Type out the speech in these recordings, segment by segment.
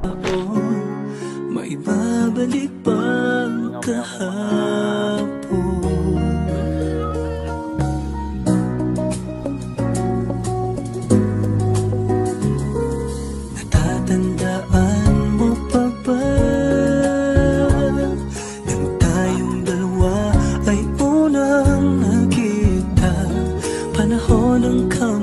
May babalik bang kahapon? Natatandaan mo pa ba nang tayong dalawa ay unang nakita? Panahon ng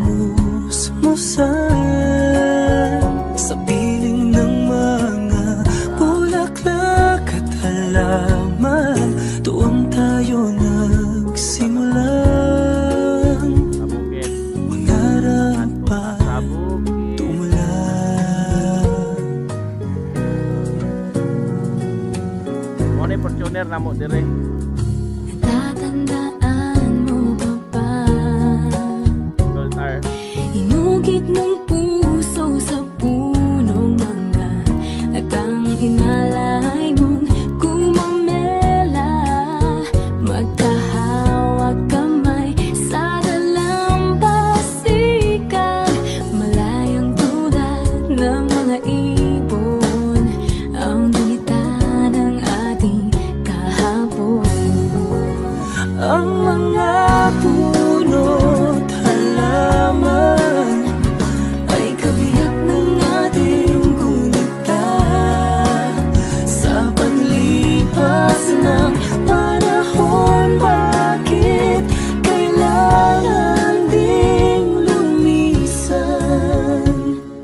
kamusmusan sa piling ng mga bulaklak at halaman. Doon tayo nagsimulang mangarap pa tumulan. Mo ni Fortuner na mo dire. Natatandaan mo ba ba? Goltar. Inugit ng puso sa punong mangga at ang hinalay mong gumamela. Magkahawak kamay sa dalampasigan, malayang tulad ng mga ibon ang gunita ng ating kahapon. Ang mga puno't halaman ay kabiyak ng ating gunita. Sa paglipas ng panahon, bakit kailangan ding lumisan?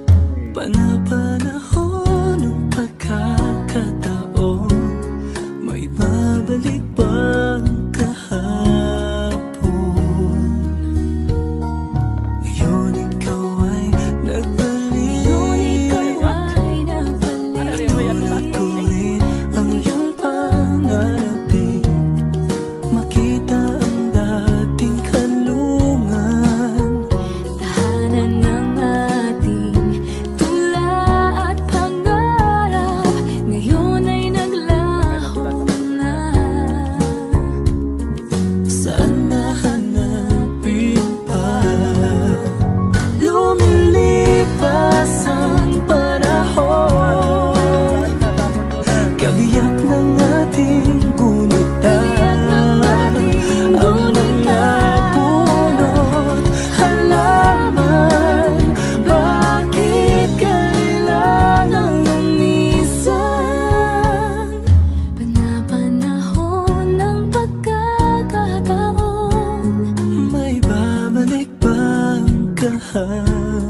Panapanahon ng pagkakataon, may babalik bang kahapon? Ngayon ikaw ay nagbalik, tuloy ang iyong pangarapin. Makita ang dating kanlungan, Tahanan ng ating tula at pangarap, ngayon ay naglaho na. saan nahanapin pa? Lumilipas ang panahon, kabiyak ng ating gunita. Ang mga puno't halaman, bakit kailangan lumisan? Panapanahon ng pagkakataon, May babalik bang kahapon?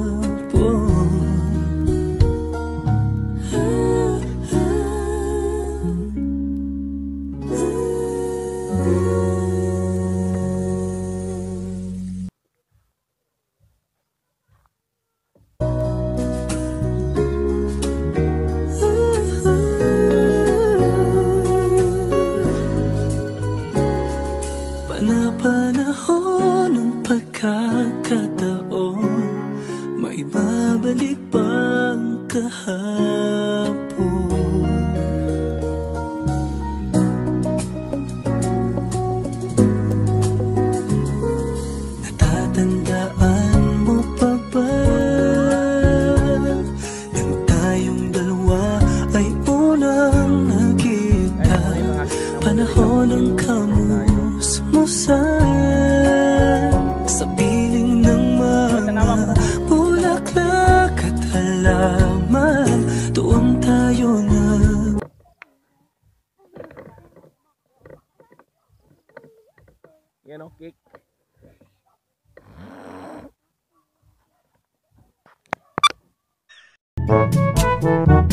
Panapanahon ng pagkakataon, may babalik bang kahapon? Natatandaan mo pa ba nang tayong dalawa ay unang nakita? Panahon ng kamusmusan sa piling ng mga bulaklak at halaman. Doon tayo Yan o, cake.